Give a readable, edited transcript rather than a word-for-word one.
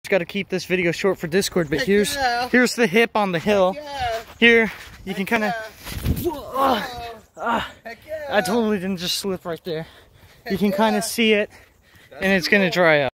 Got to keep this video short for Discord, but here's the hip on the hill. Here you can kind of. I totally didn't just slip right there. You can kind of see it, and it's gonna dry out.